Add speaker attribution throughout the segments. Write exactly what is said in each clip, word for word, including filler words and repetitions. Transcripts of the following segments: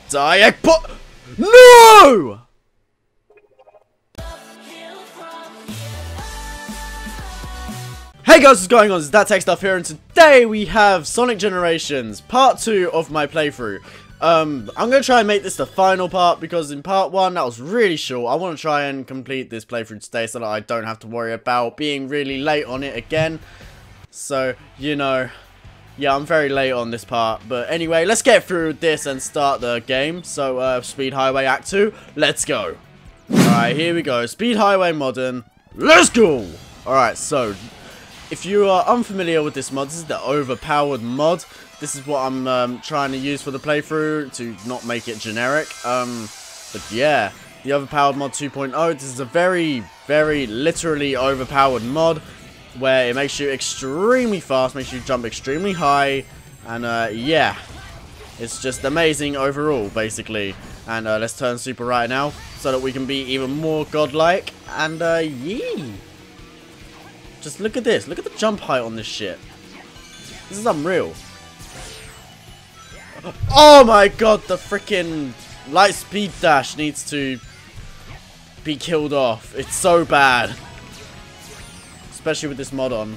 Speaker 1: Die egg pot. No! Hey guys, what's going on? It's That Tech Stuff here, and today we have Sonic Generations, part two of my playthrough. Um, I'm going to try and make this the final part, because in part one, that was really short. I want to try and complete this playthrough today, so that I don't have to worry about being really late on it again. So, you know, yeah, I'm very late on this part. But anyway, let's get through this and start the game. So, uh, Speed Highway Act two, let's go. Alright, here we go. Speed Highway Modern, let's go! Alright, so if you are unfamiliar with this mod, this is the Overpowered mod. This is what I'm um, trying to use for the playthrough to not make it generic. Um, but yeah, the Overpowered mod two point oh. This is a very, very literally overpowered mod where it makes you extremely fast, makes you jump extremely high, and uh, yeah, it's just amazing overall, basically. And uh, let's turn super right now so that we can be even more godlike. And uh, yee. Just look at this. Look at the jump height on this shit. This is unreal. Oh my god, the freaking light speed dash needs to be killed off. It's so bad. Especially with this mod on.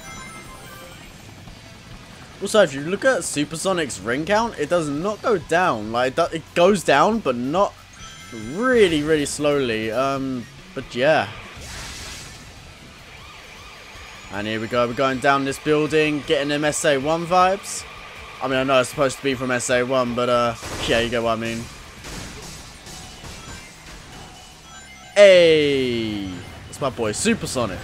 Speaker 1: Also, if you look at Supersonic's ring count, it does not go down. Like, it goes down, but not really, really slowly. Um, but yeah. And here we go, we're going down this building, getting them S A one vibes. I mean, I know it's supposed to be from S A one, but uh, yeah, you get what I mean. Hey! It's my boy, Supersonic.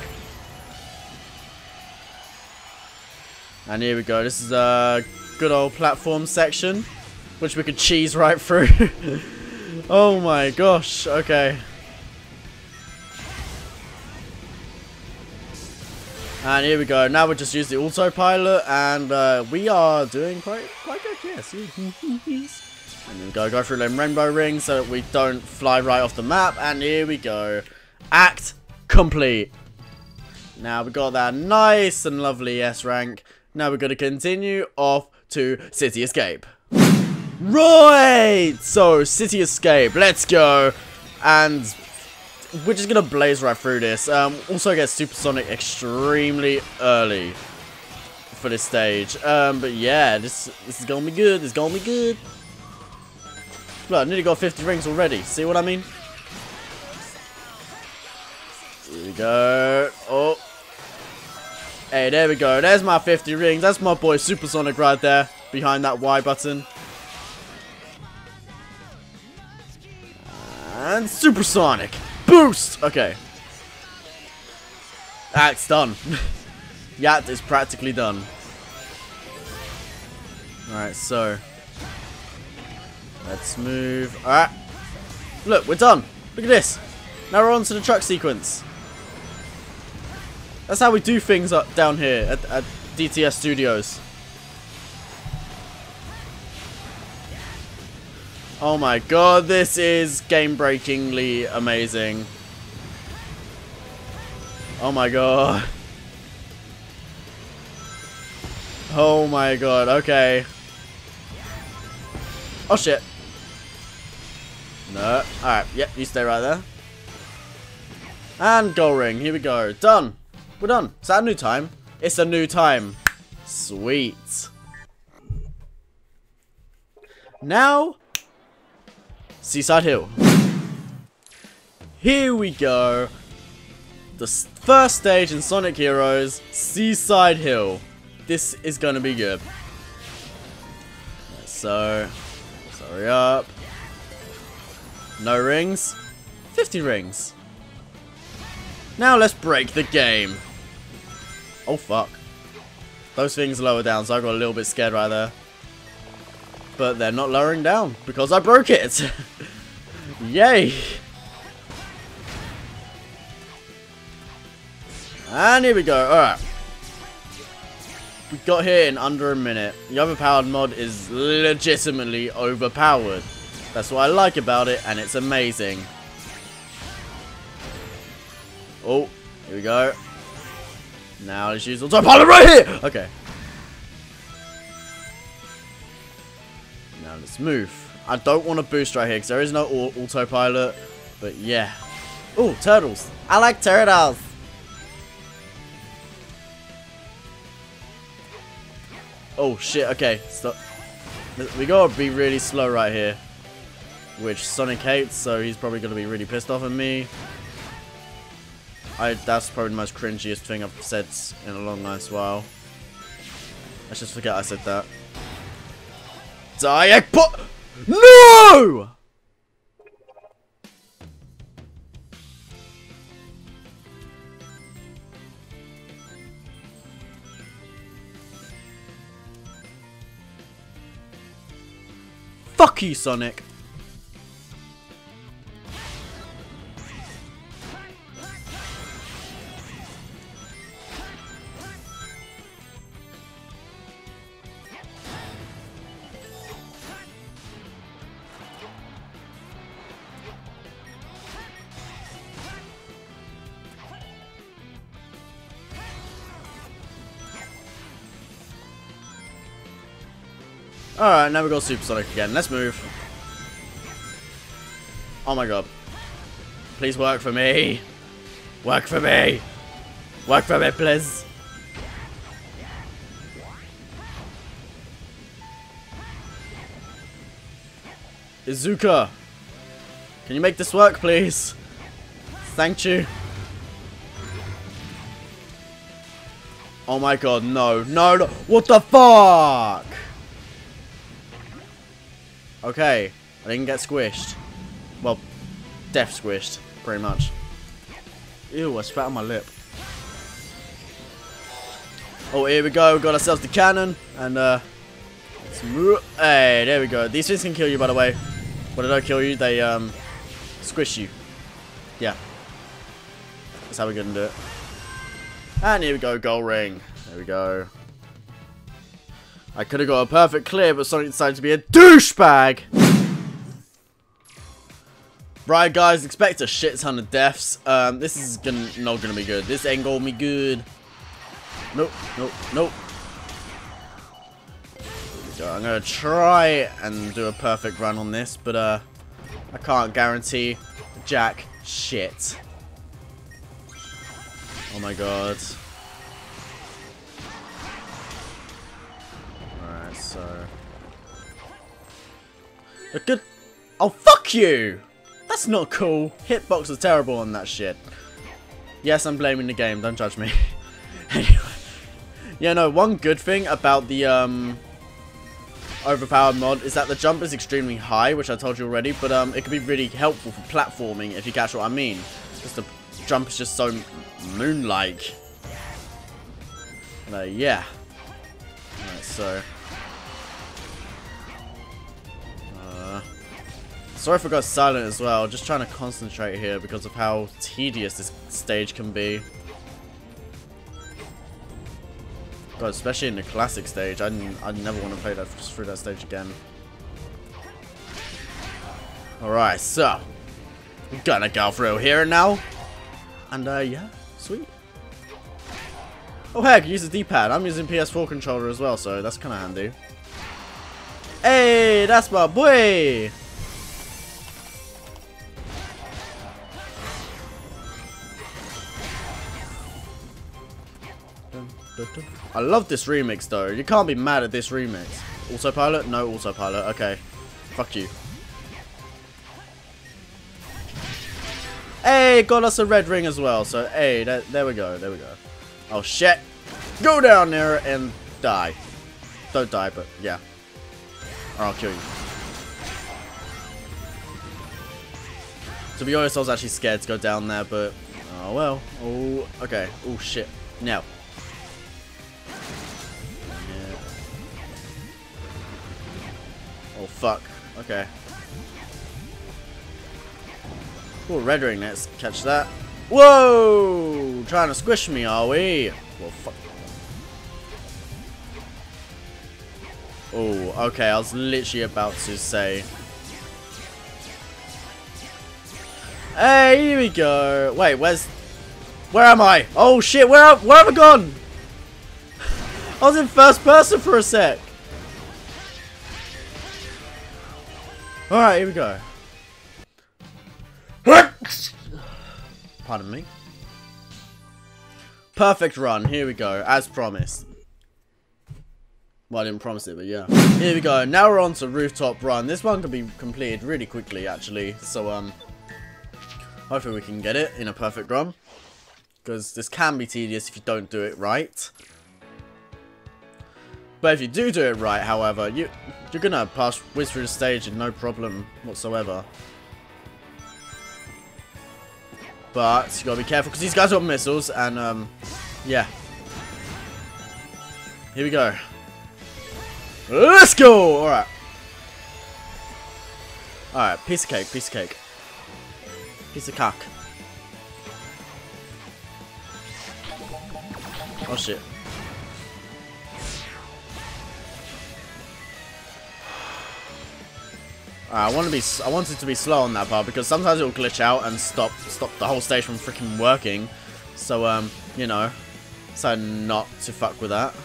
Speaker 1: And here we go, this is a good old platform section, which we could cheese right through. Oh my gosh, okay. And here we go. Now we just use the autopilot, and uh, we are doing quite quite good. Yes. And then we go go through them rainbow rings so that we don't fly right off the map. And here we go. Act complete. Now we got that nice and lovely S rank. Now we're gonna continue off to City Escape. Right. So City Escape. Let's go. And we're just gonna blaze right through this. Um, also get Supersonic extremely early for this stage. Um, but yeah, this this is gonna be good. This is gonna be good. Look, I nearly got fifty rings already. See what I mean? Here we go. Oh, hey, there we go. There's my fifty rings. That's my boy Supersonic right there behind that Y button. And Supersonic. Boost! Okay. Act's done. Yacht is practically done. Alright, so let's move. Alright. Look, we're done. Look at this. Now we're on to the truck sequence. That's how we do things up down here at, at D T S Studios. Oh my god, this is game-breakingly amazing. Oh my god. Oh my god, okay. Oh shit. No. Alright, yep, you stay right there. And goal ring, here we go. Done. We're done. Is that a new time? It's a new time. Sweet. Now, Seaside Hill. Here we go. The first stage in Sonic Heroes, Seaside Hill. This is gonna be good. So, let's hurry up. No rings. fifty rings. Now let's break the game. Oh fuck. Those things lower down, so I got a little bit scared right there. But they're not lowering down because I broke it. Yay. And here we go. Alright. We got here in under a minute. The Overpowered mod is legitimately overpowered. That's what I like about it, and it's amazing. Oh, here we go. Now let's use autopilot right here. Okay. Now let's move. I don't want to boost right here because there is no au autopilot. But yeah. Oh, turtles. I like turtles. Oh shit, okay. Stop. We gotta be really slow right here. Which Sonic hates, so he's probably gonna be really pissed off at me. I that's probably the most cringiest thing I've said in a long nice while. Let's just forget I said that. Die put No! Fuck you, Sonic. Alright, now we got Super Sonic again. Let's move. Oh my god. Please work for me. Work for me. Work for me, please. Izuka. Can you make this work, please? Thank you. Oh my god, no. No, no. What the fuck? Okay, I didn't get squished. Well, death squished, pretty much. Ew, I spat on my lip. Oh, here we go. Got ourselves the cannon. And, uh... let's move. Hey, there we go. These things can kill you, by the way. But they don't kill you, they, um... squish you. Yeah. That's how we're gonna do it. And here we go, gold ring. There we go. I could have got a perfect clear, but Sonic decided to be a douchebag. Right, guys, expect a shit ton of deaths. Um, this is gonna, not gonna be good. This ain't gonna be good. Nope, nope, nope. So I'm gonna try and do a perfect run on this, but uh, I can't guarantee jack shit. Oh my god. So, a good. Oh, fuck you! That's not cool. Hitbox was terrible on that shit. Yes, I'm blaming the game. Don't judge me. Anyway, yeah, no. One good thing about the um Overpowered mod is that the jump is extremely high, which I told you already. But um, it can be really helpful for platforming if you catch what I mean. Because the jump is just so moon-like. Uh, yeah. Alright, so. Sorry if I got silent as well, just trying to concentrate here because of how tedious this stage can be. God, especially in the classic stage, I I'd never want to play that through that stage again. Alright, so we're gonna go through here and now. And uh yeah, sweet. Oh heck, use the D-pad. I'm using P S four controller as well, so that's kinda handy. Hey, that's my boy! I love this remix though. You can't be mad at this remix. Autopilot? No autopilot. Okay. Fuck you. Hey, got us a red ring as well. So, hey, that, there we go. There we go. Oh, shit. Go down there and die. Don't die, but yeah. Or I'll kill you. To be honest, I was actually scared to go down there, but... oh, well. Oh, okay. Oh, shit. Now. Yeah. Oh, fuck. Okay. Oh, red ring. Let's catch that. Whoa! Trying to squish me, are we? Well, fuck. Oh, okay. I was literally about to say... hey, here we go. Wait, where's... where am I? Oh, shit. Where have, where have I gone? I was in first person for a sec. Alright, here we go. Pardon me. Perfect run. Here we go. As promised. Well, I didn't promise it, but yeah. Here we go. Now we're on to rooftop run. This one can be completed really quickly, actually. So, um, hopefully we can get it in a perfect run. Because this can be tedious if you don't do it right. But if you do do it right, however, you, you're going to pass whiz through the stage and no problem whatsoever. But you got to be careful because these guys got missiles and, um, yeah. Here we go. Let's go! Alright. Alright, piece of cake, piece of cake. Piece of cock. Oh shit. Alright, I want to be I wanted to be slow on that part because sometimes it will glitch out and stop stop the whole stage from freaking working. So um, you know, so not to fuck with that.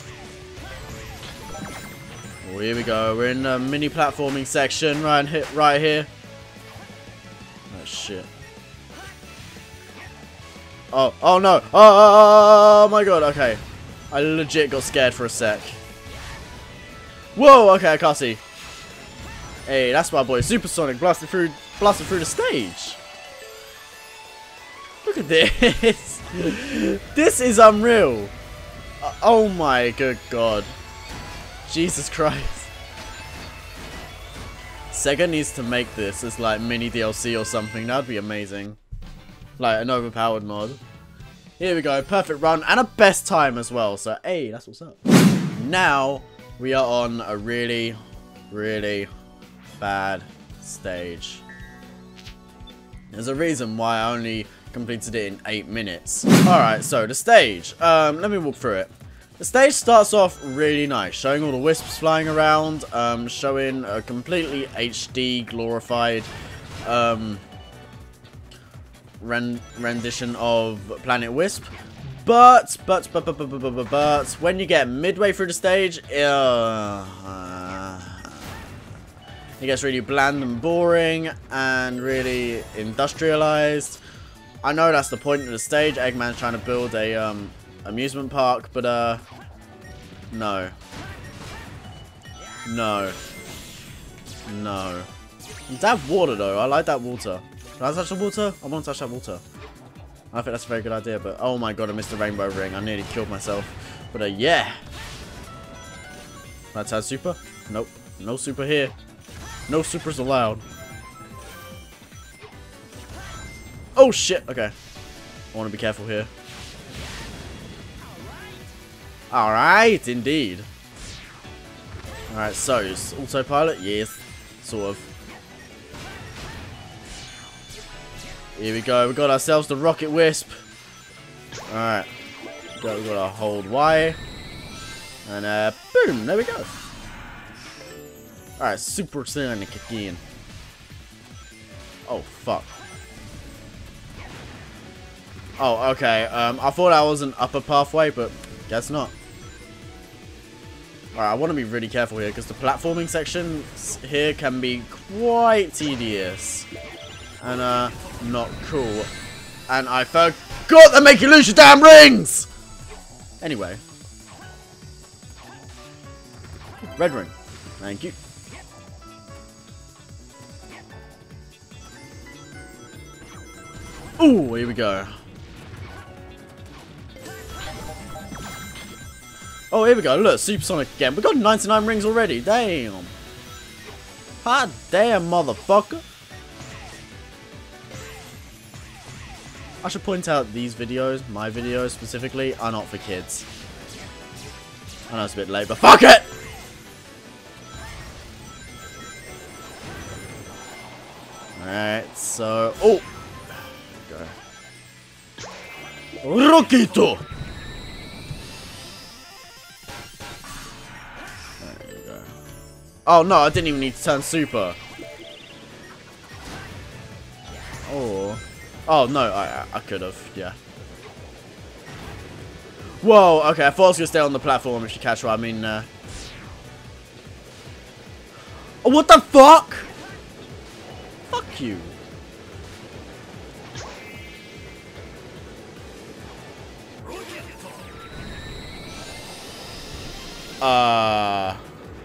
Speaker 1: Oh, here we go. We're in the mini platforming section right hit right here. Oh shit. Oh, oh no. Oh, oh, oh my god. Okay. I legit got scared for a sec. Whoa, okay, I can't see. Hey, that's my boy Supersonic blasting through blasting through the stage. Look at this. This is unreal. Uh, oh my good god. Jesus Christ. Sega needs to make this as like mini D L C or something. That would be amazing. Like an overpowered mod. Here we go. Perfect run and a best time as well. So, hey, that's what's up. Now, we are on a really, really bad stage. There's a reason why I only completed it in eight minutes. Alright, so the stage. Um, let me walk through it. The stage starts off really nice, showing all the wisps flying around, um, showing a completely H D glorified um, ren rendition of Planet Wisp. But, but, but, but, but, but, but, but, when you get midway through the stage, uh, uh, it gets really bland and boring and really industrialized. I know that's the point of the stage. Eggman's trying to build a um, amusement park, but uh, no, no, no. That water though, I like that water. Can I touch the water? I want to touch that water. I think that's a very good idea, but oh my god, I missed the rainbow ring. I nearly killed myself. But uh, yeah. That's how super? Nope, no super here. No supers allowed. Oh shit, okay. I want to be careful here. Alright, indeed. Alright, so, is autopilot? Yes, sort of. Here we go, we got ourselves the Rocket Wisp. Alright. We got, we got to hold Y. And uh, boom, there we go. Alright, Super Sonic again. Oh, fuck. Oh, okay. Um, I thought I was an upper pathway, but guess not. Alright, I want to be really careful here, because the platforming section here can be quite tedious. And, uh, not cool. And I forgot to make you lose your damn rings! Anyway. Red ring. Thank you. Ooh, here we go. Oh, here we go. Look, Supersonic again. We got ninety-nine rings already. Damn. Hot damn, motherfucker. I should point out these videos, my videos specifically, are not for kids. I know it's a bit late, but fuck it! Alright, so... Oh! Go. Rockito! There we go. Oh no, I didn't even need to turn super. Oh. Oh no, I I could have, yeah. Whoa, okay, I thought I was gonna stay on the platform if you catch what I mean. Uh... Oh, what the fuck? fuck you. Uh...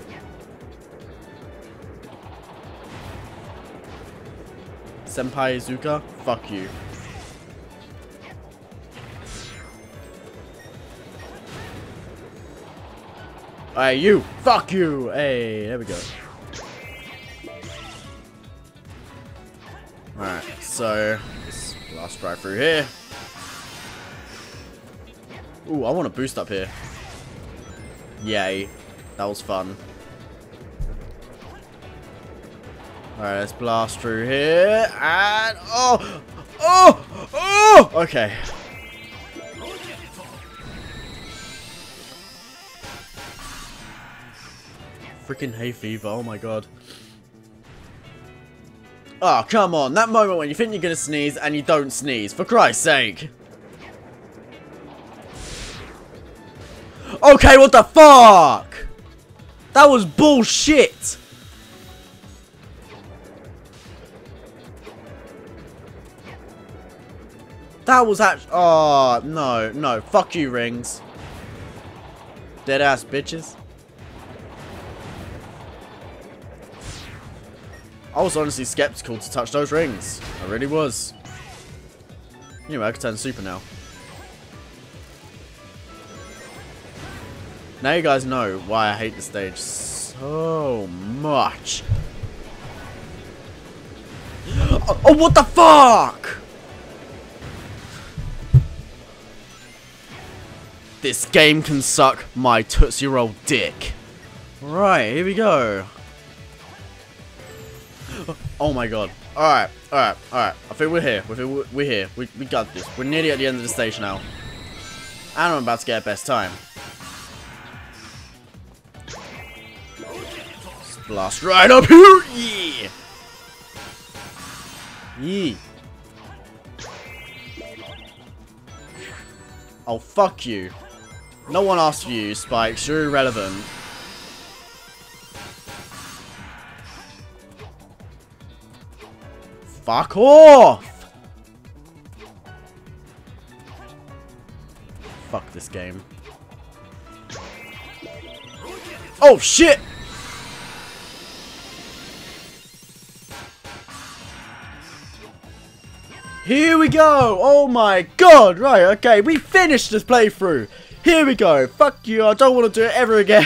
Speaker 1: Senpai Izuka, fuck you. Hey, you! Fuck you! Hey, there we go. Alright, so let's blast right through here. Ooh, I want to boost up here. Yay. That was fun. Alright, let's blast through here. And oh! Oh! Oh! Okay. Freaking hay fever, oh my god. Oh, come on. That moment when you think you're gonna sneeze and you don't sneeze. For Christ's sake. Okay, what the fuck? That was bullshit. That was actually... Oh, no, no. Fuck you, rings. Dead ass bitches. I was honestly skeptical to touch those rings. I really was. Anyway, I can turn super now. Now you guys know why I hate the stage so much. Oh, oh what the fuck? This game can suck my Tootsie Roll dick. Right, here we go. Oh my god. Alright, alright, alright. I think we're here. We're, we're here. We, we got this. We're nearly at the end of the stage now. And I'm about to get a best time. Let's blast right up here. Yeah. Yeah. Oh, fuck you. No one asked for you, Spikes. You're irrelevant. Fuck off! Fuck this game. Oh shit! Here we go! Oh my god! Right, okay, we finished this playthrough! Here we go! Fuck you, I don't want to do it ever again!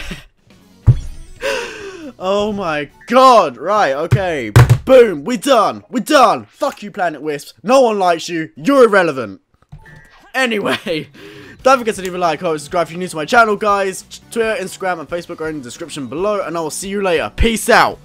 Speaker 1: Oh my god! Right, okay. Boom! We're done! We're done! Fuck you, Planet Wisps. No one likes you. You're irrelevant. Anyway, don't forget to leave a like, comment, subscribe if you're new to my channel, guys. Twitter, Instagram, and Facebook are in the description below, and I will see you later. Peace out!